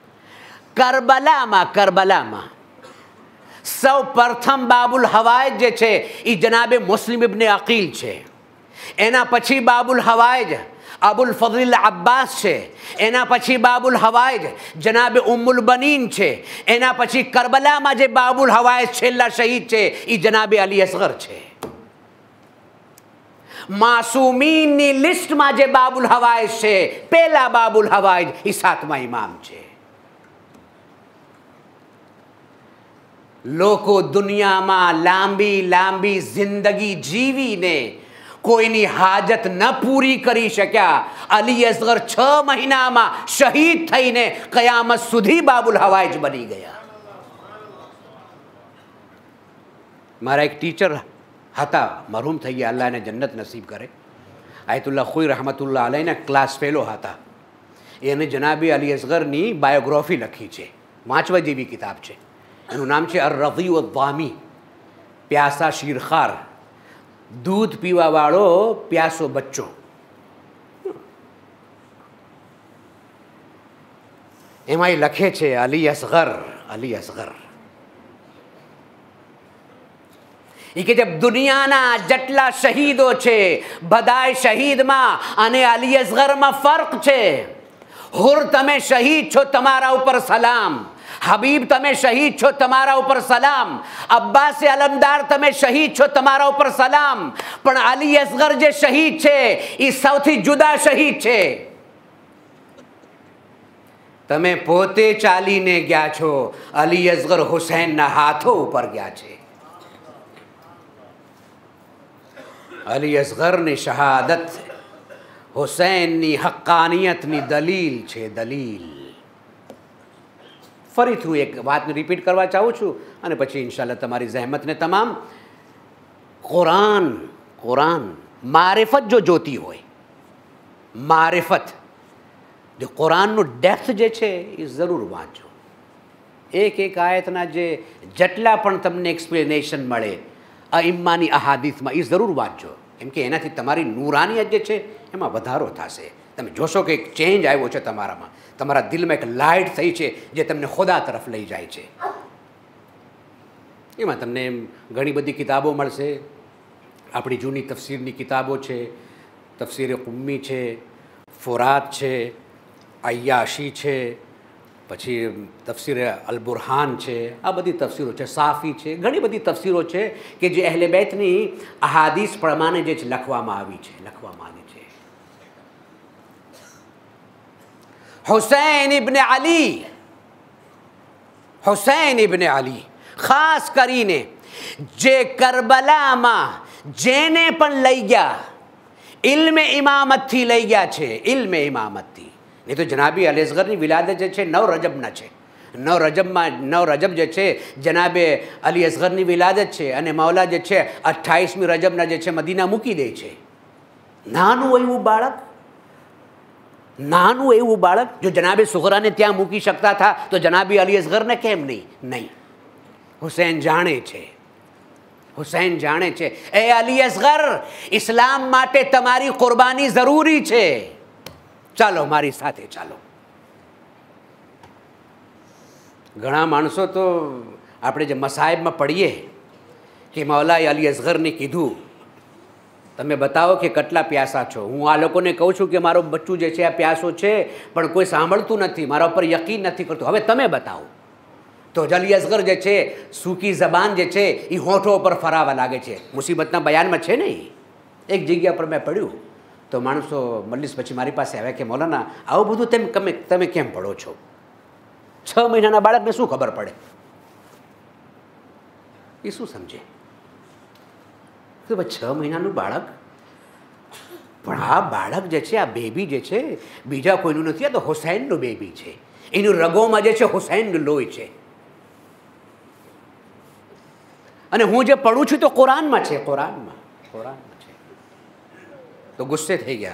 કરબલામાં સૌ પ્રથમ બાબુલ હવાઈજ જે છે એ જનાબે મુસ્લિમ ઇબ્ને અકીલ છે. એના પછી બાબુલ હવાઈજ અબુલ ફઝલ અબ્બાસ છે. એના પછી બાબુલ હવાઈજ જનાબે ઉમ્મુલ બનીન છે. એના પછી કરબલામાં જે બાબુલ હવાઈજ છેલ્લા શહીદ છે એ જનાબે અલી અસગર છે. માસૂમીનની લિસ્ટમાં જે બાબુલ હવાઈજ છે, પહેલા બાબુલ હવાઈજ એ 7મા ઇમામ છે. લોકો દુનિયામાં લાંબી જિંદગી જીવીને કોઈની હાજત ન પૂરી કરી શક્યા. અલી અસગર 6 મહિનામાં શહીદ થઈને કયામત સુધી બાબુલ હવાઈજ બની ગયા. મારા એક ટીચર હતા, મરહૂમ થઈ ગયા, અલ્લાહ એને જન્નત નસીબ કરે. આયતુલ્લાહ ખુઈ રહમતુલ્લાહ અલૈના ક્લાસ ફેલો હતા. એને જનાબી અલી અસગરની બાયોગ્રાફી લખી છે, વાંચવા જેવી કિતાબ છે. એનું નામ છે અર-રઝી વદ-દામી, પ્યાસા શીરખાર, દૂધ પીવાવાળો પ્યાસો બચ્ચો. એમાં એ લખે છે અલી અસગર એ કે જબ દુનિયાના જેટલા શહીદો છે બધાય શહીદમાં અને અલી અસગરમાં ફર્ક છે. હુર તમે શહીદ છો, તમારા ઉપર સલામ. હબીબ તમે શહીદ છો, તમારા ઉપર સલામ. અબ્બાસ અલમદાર તમે શહીદ છો, તમારા ઉપર સલામ. પણ અલી અસગર જે શહીદ છે એ સૌથી જુદા શહીદ છે. તમે પોતે ચાલીને ગયા છો, અલી અસગર હુસૈનના હાથો ઉપર ગયા છે. અલી અસગરની શહાદત હુસૈનની હક્કાનિયતની દલીલ છે, દલીલ. ફરીથી હું એક વાતને રિપીટ કરવા ચાહું છું અને પછી ઇન્શાલ્લાહ તમારી જહેમતને તમામ. કુરાન મારિફત જો જોતી હોય, મારિફત, જો કુરાનનું ડેપ્થ જે છે એ જરૂર વાંચો. એક એક આયતના જે જેટલા પણ તમને એક્સપ્લેનેશન મળે અઇમ્માની અહાદીસમાં એ જરૂર વાંચજો, કેમ કે એનાથી તમારી નૂરાનિયત જે છે એમાં વધારો થશે. તમે જોશો કે એક ચેન્જ આવ્યો છે તમારામાં, તમારા દિલમાં એક લાઇટ થઈ છે જે તમને ખુદા તરફ લઈ જાય છે. એમાં તમને ઘણી બધી કિતાબો મળશે. આપણી જૂની તફસીરની કિતાબો છે, તફસીર કુમ્મી છે, ફુરાત છે, અય્યાશી છે, પછી તફસીર અલ-બુરહાન છે, આ બધી તફસીરો છે, સાફી છે, ઘણી બધી તફસીરો છે કે જે અહેલે બેતની અહાદીસ પ્રમાણે જે લખવામાં આવી છે. હુસૈન ઇબ્ન અલી ખાસ કરીને જે કરબલામાં જેને પણ લઈ ગયા ઇલ્મે ઇમામતથી લઈ ગયા છે, ઇલ્મે ઇમામતથી. નહીં તો જનાબી અલી અસગરની વિલાદત જે છે 9 રજબના છે. 9 રજબ જે છે જનાબે અલી અસગરની વિલાદત છે, અને મૌલા જે છે 28મી રજબના જે છે મદીના મૂકી દે છે. નાનું એવું બાળક જો જનાબે સુગરાને ત્યાં મૂકી શકતા હતા તો જનાબી અલી અસગરને કેમ નહીં? હુસૈન જાણે છે એ અલી અસગર, ઇસ્લામ માટે તમારી કુરબાની જરૂરી છે. ચાલો મારી સાથે ચાલો. ઘણા માણસો તો આપણે જે મસાઇબમાં પડીએ કે મૌલાએ અલી અસગરને કીધું તમે બતાવો કે કેટલા પ્યાસા છો. હું આ લોકોને કહું છું કે મારો બચ્ચું જે છે આ પ્યાસો છે, પણ કોઈ સાંભળતું નથી, મારા ઉપર યકીન નથી કરતું. હવે તમે બતાવો. તો અલી અસગર જે છે સૂકી જબાન જે છે એ હોઠો ઉપર ફરાવા લાગે છે. મુસીબતના બયાનમાં છે ને. એક જગ્યા પર મેં પડ્યું તો માણસો મજલિસ પછી મારી પાસે આવ્યા કે મૌલાના આવું બધું તમે કેમ પડો છો? 6 મહિનાના બાળકને શું ખબર પડે? એ શું સમજે? તો 6 મહિનાનું બાળક, પણ આ બાળક જે છે, આ બેબી જે છે બીજા કોઈનું નથી, આ તો હુસૈનનું બેબી છે. એનું રગોમાં જે છે હુસૈનનું લોહી છે. અને હું જે પડું છું તો કુરાનમાં છે. તો ગુસ્સે થઈ ગયા.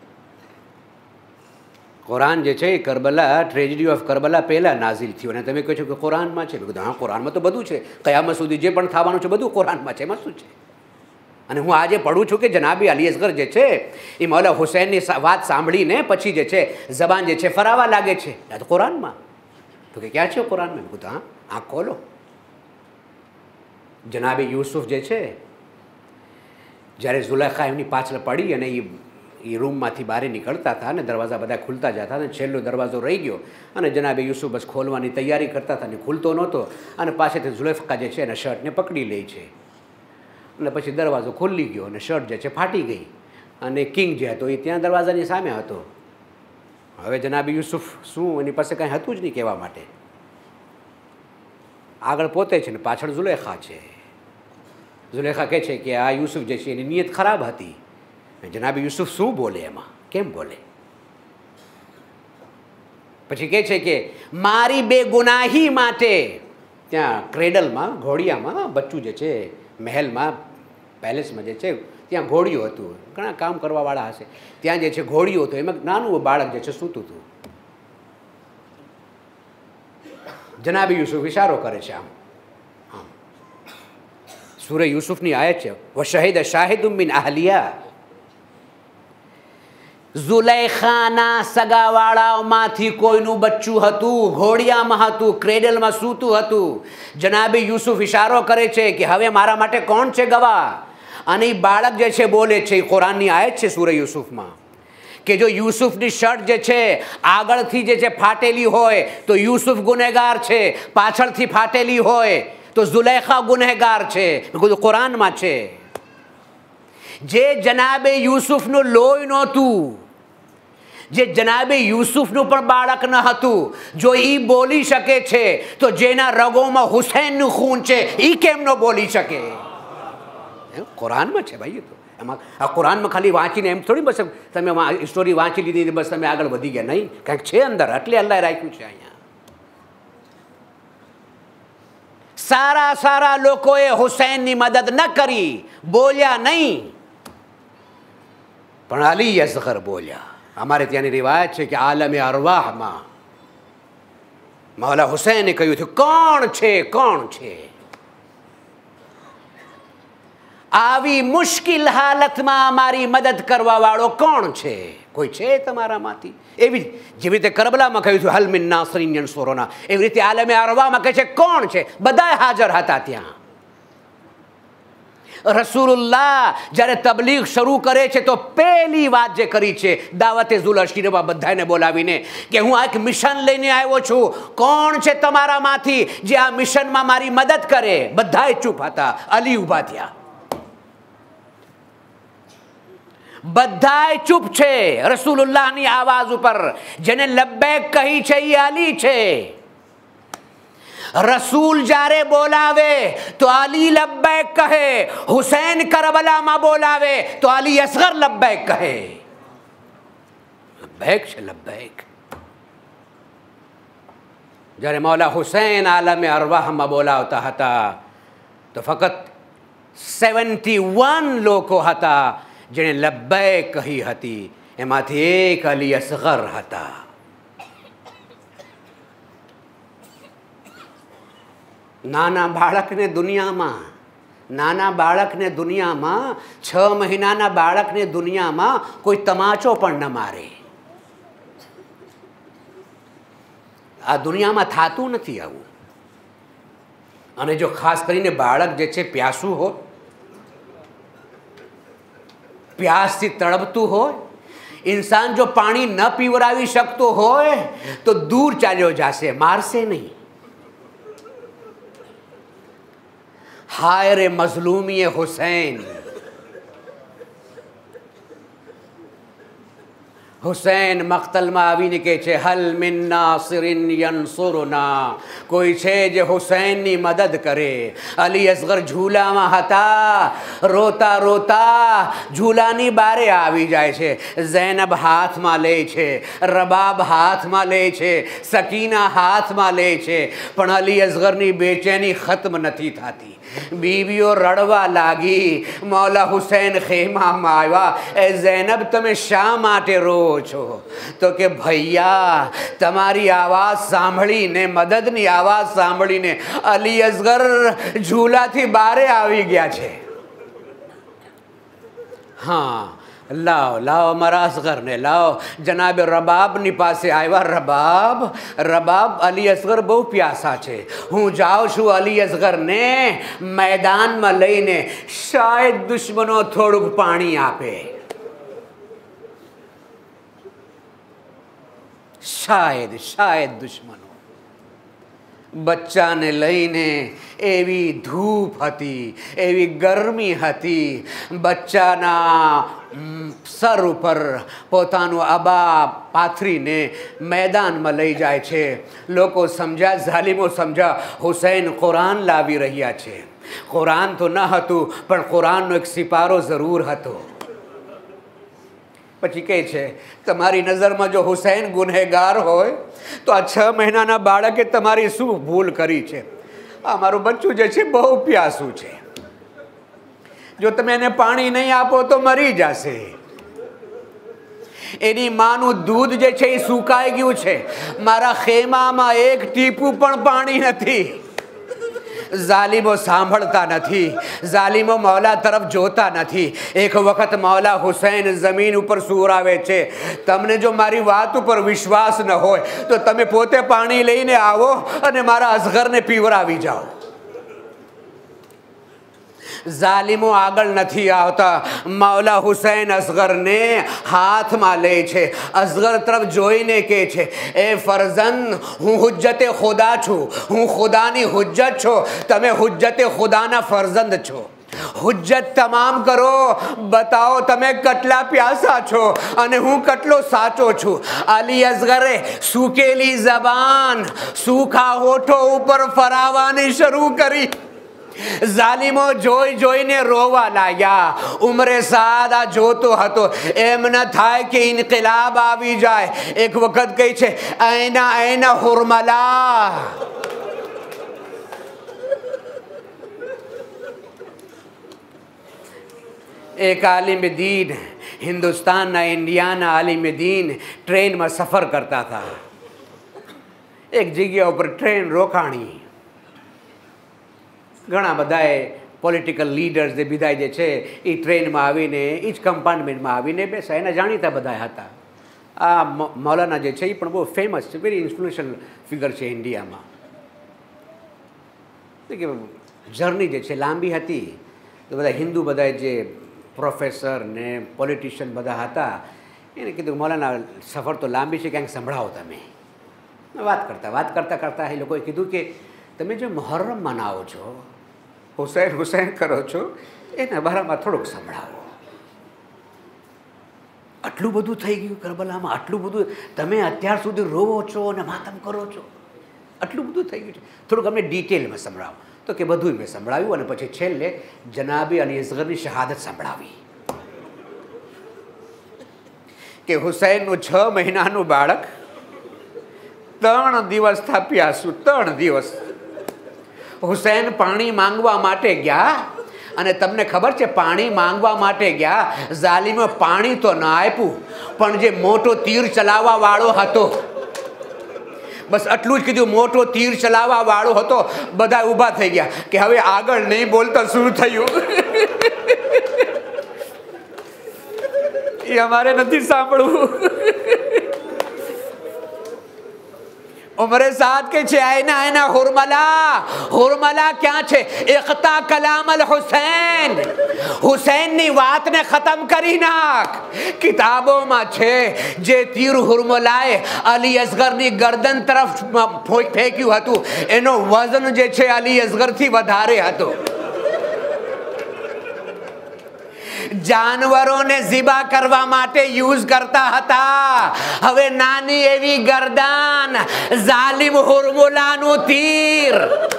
કુરાન જે છે એ કરબલા, ટ્રેજડી ઓફ કરબલા પહેલાં નાઝિલ થયું, અને તમે કહો છો કે કુરાનમાં છે. હા, કુરાનમાં તો બધું છે. કયામત સુધી જે પણ થવાનું છે બધું કુરાનમાં છે. એમાં શું છે? અને હું આજે પડું છું કે જનાબી અલી અસગર જે છે એ મૌલા હુસૈનની વાત સાંભળીને પછી જે છે જબાન જે છે ફરાવા લાગે છે. આ તો કુરાનમાં. તો કે ક્યાં છે કુરાનમાં? મેં કીધું હા, આંખ ખોલો. જનાબી યુસુફ જે છે જ્યારે ઝુલેખા એમની પાછળ પડી અને એ રૂમમાંથી બહાર નીકળતા હતા અને દરવાજા બધા ખુલતા જતા અને છેલ્લો દરવાજો રહી ગયો અને જનાબે યુસુફ બસ ખોલવાની તૈયારી કરતા હતા અને ખુલતો નહોતો, અને પાછળથી ઝુલેખા જે છે એના શર્ટને પકડી લે છે, અને પછી દરવાજો ખુલી ગયો અને શર્ટ જે છે ફાટી ગઈ, અને કિંગ જે હતો એ ત્યાં દરવાજાની સામે હતો. હવે જનાબી યુસુફ શું, એની પાસે કાંઈ હતું જ નહીં કહેવા માટે. આગળ પોતે છે ને પાછળ ઝુલેખા છે. ઝુલેખા કહે છે કે આ યુસુફ જે છે એની નિયત ખરાબ હતી. જનાબી યુસુફ શું બોલે એમાં? કેમ બોલે? પછી કહે છે કે મારી બેગુનાહી માટે ત્યાં ક્રેડલમાં, ઘોડિયામાં બચ્ચું જે છે મહેલમાં, પેલેસમાં જે છે ત્યાં ઘોડિયું હતું. ઘણા કામ કરવાવાળા હશે. ત્યાં જે છે ઘોડિયું હતું, એમાં નાનું બાળક જે છે સૂતું હતું. જનાબી યુસુફ ઇશારો કરે છે આમ. સૂરે યુસુફની આયત છે વ શહીદ શાહિદુમ મિન અહલિયા. ઝુલેખાના સગાવાળાઓમાંથી કોઈનું બચ્ચું હતું, ઘોડિયામાં હતું, ક્રેડલમાં સૂતું હતું. જનાબી યુસુફ ઇશારો કરે છે કે હવે મારા માટે કોણ છે ગવાહ? અને એ બાળક જે છે બોલે છે, એ કુરાનની આયત છે સૂરે યુસુફમાં, કે જો યુસુફની શર્ટ જે છે આગળથી જે છે ફાટેલી હોય તો યુસુફ ગુનેગાર છે, પાછળથી ફાટેલી હોય તો ઝુલેખા ગુનેગાર છે. કુરાનમાં છે. જે જનાબે યુસુફનું લોહી નહોતું, જે જનાબે યુસુફનું પણ બાળક ન હતું, જો એ બોલી શકે છે તો જેના રગોમાં હુસૈનનું ખૂન છે એ કેમ ન બોલી શકે? કુરાનમાં છે ભાઈ. તો એમાં આ કુરાનમાં ખાલી વાંચીને એમ થોડી બસ તમે સ્ટોરી વાંચી લીધી બસ તમે આગળ વધી ગયા. નહીં, કંઈક છે અંદર, એટલે અલ્લાહ રાખ્યું છે અહીંયા. સારા લોકોએ હુસૈનની મદદ ન કરી, બોલ્યા નહીં, પણ અલી અસગર બોલ્યા. અમારે ત્યાંની રિવાયત છે કે આલમે અરવાહમાં મૌલા હુસૈને કહ્યું હતું, કોણ છે, કોણ છે? આવી મુશ્કેલ હાલતમાં અમારી મદદ કરવા વાળો કોણ છે? કોઈ છે તમારામાંથી? એવી જેવી રીતે કરબલામાં કહ્યું હતું, હલ મિન નાસરીન યન્સુરુના, એવી રીતે આલમે અરવામાં કહે છે કોણ છે? બધા હાજર હતા ત્યાં. રસૂલુલ્લાહ જ્યારે તબલીગ શરૂ કરે છે તો પહેલી વાત જે કરી છે દાવતે ઝુલ અશીરમાં બધાને બોલાવીને કે હું આ એક મિશન લઈને આવ્યો છું, કોણ છે તમારામાંથી જે આ મિશનમાં મારી મદદ કરે? બધાય ચૂપ હતા. અલી ઊભા થયા. બધાય ચૂપ છે. રસૂલુલ્લાહની આવાજ ઉપર જેને લબ્બૈક કહી છે એ અલી છે. રસૂલ જ્યારે બોલાવે તો અલી લબ્બૈક કહે, હુસૈન કરબલામાં બોલાવે તો અલી અસગર લબ્બૈક કહે. લબ્બૈક છે, લબ્બૈક. જ્યારે મૌલા હુસૈન આલમે અરવાહમાં બોલાવતા હતા તો ફક્ત 71 લોકો હતા જેણે લબ્બૈક કહી હતી. એમાંથી એક અલી અસગર હતા. નાના બાળકને દુનિયામાં 6 મહિનાના બાળકને દુનિયામાં કોઈ તમાચો પણ ન મારે. આ દુનિયામાં થતું નથી આવું. અને જો ખાસ કરીને બાળક જે છે પ્યાસું હોય, પ્યાસથી તડપતું હોય, ઇન્સાન જો પાણી ન પીવડાવી શકતો હોય તો દૂર ચાલ્યો જશે, મારશે નહીં. हाय रे मजलूमी हुसैन. હુસૈન મક્તલમાં આવીને કહે છે, હલ મિન નાસિરિન યન્સુરુના, કોઈ છે જે હુસૈનની મદદ કરે? અલી અસગર ઝૂલામાં હતા. રોતા રોતા ઝૂલાની બારે આવી જાય છે. ઝૈનબ હાથમાં લે છે, રબાબ હાથમાં લે છે, સકીના હાથમાં લે છે, પણ અલી અસગરની બેચેની ખત્મ નથી થતી. બીવીઓ રડવા લાગી. મૌલા હુસૈન ખેમામાં આવ્યા. એ ઝૈનબ, તમે શા માટે રો છો? તો કે ભૈયા, તમારી આવાજ સાંભળીને, મદદની આવાજ સાંભળીને અલી અસગર ઝૂલાથી બારે આવી ગયા છે. હા, લાવો લાવો મારા અસગરને લાવો. જનાબે રબાબની પાસે આવ્યા. રબાબ, અલી અસગર બહુ પ્યાસા છે, હું જાઉં છું અલી અસગરને મેદાનમાં લઈને, શાયદ દુશ્મનો થોડુંક પાણી આપે. શાયદ દુશ્મનો. બચ્ચાને લઈને એવી ધૂપ હતી, એવી ગરમી હતી. બચ્ચાના સર ઉપર પોતાનું આબા પાથરીને મેદાનમાં લઈ જાય છે. લોકો સમજ્યા, ઝાલિમો સમજ્યા, હુસૈન કુરાન લાવી રહ્યા છે. કુરાન તો ન હતું, પણ કુરાનનો એક સિપારો જરૂર હતો. પછી કહે છે, તમારી નજરમાં જો હુસૈન ગુનેગાર હોય તો આ 6 મહિનાના બાળકે તમારી શું ભૂલ કરી છે? આ મારું બચ્ચું જે છે બહુ પ્યાસું છે, જો તમે એને પાણી નહીં આપો તો મરી જશે. એની માનું દૂધ જે છે એ સુકાઈ ગયું છે. મારા ખેમામાં એક ટીપું પણ પાણી નથી. ઝાલિમો સાંભળતા નથી, ઝાલિમો મૌલા તરફ જોતા નથી. એક વખત મૌલા હુસૈન જમીન ઉપર સુવરાવે છે, તમને જો મારી વાત ઉપર વિશ્વાસ ન હોય તો તમે પોતે પાણી લઈને આવો અને મારા અસગરને પીવરાવી જાઓ. ઝાલિમો આગળ નથી આવતા. મૌલા હુસૈન અસગરને હાથમાં લે છે. અસગર તરફ જોઈને કહે છે, એ ફરઝંદ, હું હુજ્જતે ખુદા છું, હું ખુદાની હુજ્જત છું, તમે હુજ્જતે ખુદાના ફરઝંદ છો. હુજ્જત તમામ કરો, બતાવો તમે કેટલા પ્યાસા છો અને હું કેટલો સાચો છું. અલી અસગરે સૂકેલી જબાન, સૂખા હોઠો ઉપર ફરાવાની શરૂ કરી. ઝાલિમો જોઈને રોવા લાગ્યા. ઉમરે સાદા જોતો હતો, એમ ન થાય કે ઇન્કિલાબ આવી જાય. એક વખત કહી છે, એના હુરમલા. એક આલિમ દીન, હિન્દુસ્તાનના ઇન્ડિયાના આલિમ દીન ટ્રેનમાં સફર કરતા હતા. એક જગ્યા ઉપર ટ્રેન રોકાણી. ઘણા બધાએ પોલિટિકલ લીડર્સ જે બધા જે છે એ ટ્રેનમાં આવીને એ જ કમ્પાર્ટમેન્ટમાં આવીને બેસા. એના જાણીતા બધા હતા. આ મૌલાના જે છે એ પણ બહુ ફેમસ છે, વેરી ઇન્ફ્લુએન્શિયલ ફિગર છે ઇન્ડિયામાં. કે જર્ની જે છે લાંબી હતી, તો બધા હિન્દુ બધા જે પ્રોફેસર ને પોલિટિશિયન બધા હતા એને કીધું મૌલાના સફર તો લાંબી છે, ક્યાંક સંભળાવો તમે. વાત કરતાં એ લોકોએ કીધું કે તમે જે મુહર્રમ મનાવો છો, હુસૈન કરો છો, એના બારામાં થોડુંક સંભળાવો. આટલું બધું થઈ ગયું કરબલામાં, આટલું બધું તમે અત્યાર સુધી રોવો છો અને માતમ કરો છો, આટલું બધું થઈ ગયું છે, થોડુંક અમને ડિટેલમાં સંભળાવો. તો કે બધું મેં સંભળાવ્યું અને પછી છેલ્લે જનાબી અલી અસગરની શહાદત સંભળાવી કે હુસૈનનું 6 મહિનાનું બાળક 3 દિવસ થાપ્યાસું, 3 દિવસ હુસૈન પાણી માંગવા માટે ગયા અને તમને ખબર છે પાણી માંગવા માટે ગયા, ઝાલિમે પાણી તો ના આપ્યું, પણ જે મોટો તીર ચલાવવા વાળો હતો, બસ આટલું જ કીધું, મોટો તીર ચલાવવા વાળો હતો. બધા ઊભા થઈ ગયા કે હવે આગળ નહીં બોલતા શું થયું એ અમારે નથી સાંભળવું. उमरे साथ के छे आयना आयना हुरमला क्या छे? इख्ता कलाम अल हुसैन, हुसैन ની વાતને ખતમ કરી નાખ. કિતાબોમાં છે જે તીર હુરમલાએ અલી અસગરની ગરદન તરફ ફેંક્યું હતું એનો વજન જે છે અલી અસગરથી વધારે હતો. जानवरों ने ज़िबा करवा माटे यूज करता हता. હવે નાની એવી ગરદાન, ઝાલિમ હુરમુલાનું તીર.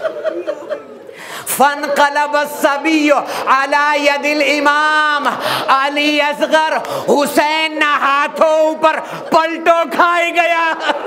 फनकलब सबियो अला यदिल इमाम, अली असगर हुसैन ना हाथों ऊपर पलटो खाई गया.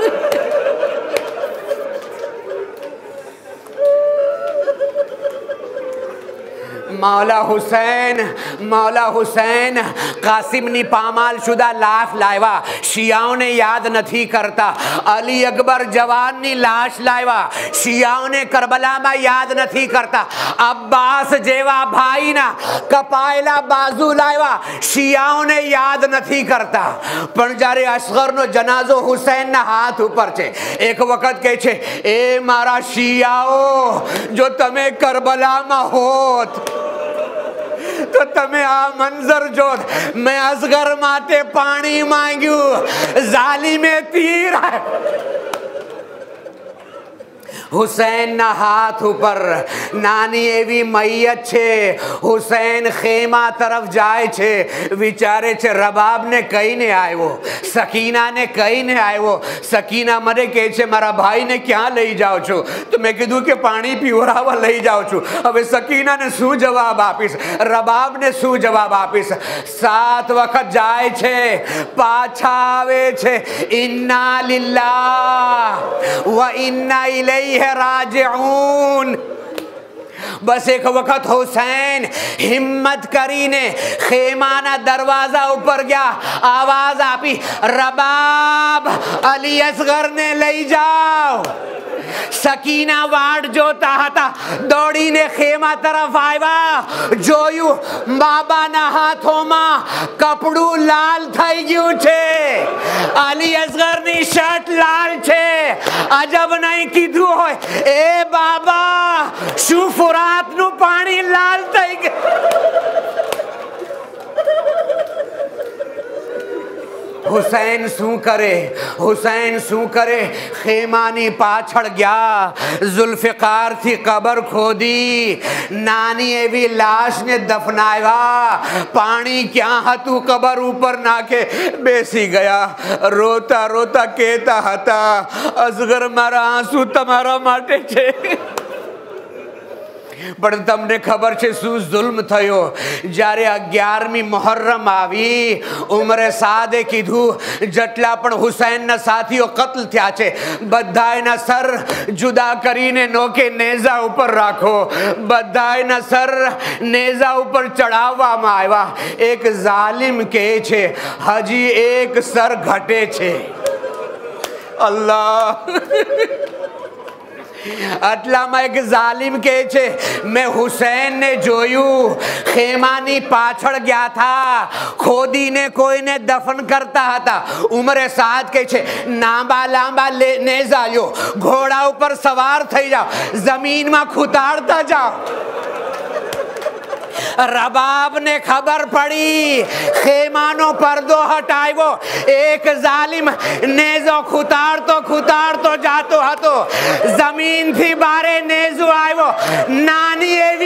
मौला हुसैन कासिमनी पामाल शुदा लाश लाव्या, शियाओने याद नहीं करता. अली अकबर जवाननी लाश लाव्या, शियाओने करबलामां याद नहीं करता. अब्बास जेवा भाईना कपायला बाजू लाव्या, शियाओने याद नहीं करता. पण जारे असगरनो जनाजो हुसैनना हाथ ऊपर छे, एक वखत कहे छे ए मारा शियाओ, जो तमे करबलामां होत तो तमे आ मंजर जोत. मैं असगर माटे पानी मांग्यू, ज़ालिमे तीर. हुसैन ना हाथ ऊपर नानी एवी मैयत छे. हुसैन खेमा तरफ जाए छे, विचारे छे रबाब ने कहीने आव्यो, सकीना ने कहीने आव्यो. सकीना मने कहे छे मारा भाई ने क्या लई जाओ छो? तो मैं कीधुं के पाणी पीवरावा लई जाओ छुं. हवे सकीना ने शू जवाब आपीश, रबाब ने शू जवाब आपीश? 7 वखत जाए छे, पाछा आवे छे. इन्ना लिल्लाह व इन्ना इलैहि राजिऊन. बस एक वक्त हुसैन हिम्मत करीने खेमाना दरवाजा ऊपर गया, आवाज आपी रबाब अली असगर ने लई जाओ. सकीना वाट जोता हता, दौड़ीने खेमा तरफ आव्या. जोयु बाबाना हाथोमां कपड़ू लाल थई गयुं छे, अली असगरनी शर्ट लाल छे. अजब नहीं कीधुं होय ए बाबा, शू फुरातનું પાણી લાલ થઈ ગયું? हुसैन शू करे? खेमानी पाछड़ गया, जुल्फिकार थी कबर खोदी, नानी एवी लाश ने दफनाया. पानी क्या हतु कबर ऊपर नाखे बेसी गया. रोता रोता कहता हता असगर मारा आंसू तमारा माटे छे. पण तमने खबर छे शू जुल्म थयो? जारे 11મી मुहर्रम आवी, उमरे सादे कीधु जटला पण हुसैनना साथीओ कत्ल थया छे बधायना सर जुदा करीने नोके नेजा ऊपर राखो. बधायना सर नेजा ऊपर चढ़ाववामां आव्या. एक जालिम कहे छे हजी एक सर घटे छे. अल्लाह આટલામાં એક જાલિમ કહે છે મેં હુસૈનને જોયું ખેમાની પાછળ ગયા था ખોદીને કોઈને દફન કરતા હતા. ઉમરે સાદ કહે છે લાંબા લાંબા નેઝા લ્યો, ઘોડા ઉપર સવાર થઈ જાઓ, જમીનમાં ખૂતાડતા જાઓ. रबाब ने खबर पड़ी, खेमानो पर्दो हटाव्यो, एक जालिम नेजो खुताड़तो जातो हतो. जमीन थी बारे नेजो आव्यो, नानी एवी